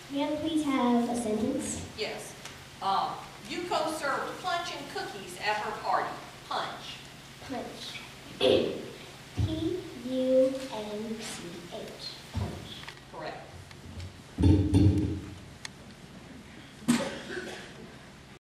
May I please have a sentence? Yes. Yuko served punch and cookies at her party. Punch. Punch. P-U-N-C-H. Punch. Correct.